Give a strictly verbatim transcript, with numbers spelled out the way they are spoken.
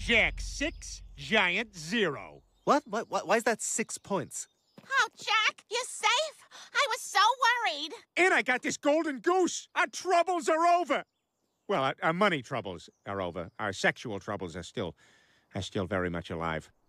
Jack six, Giant zero. What? What? what? Why is that six points? Oh, Jack, you're safe? I was so worried. And I got this Golden Goose. Our troubles are over. Well, our, our money troubles are over. Our sexual troubles are still, are still very much alive.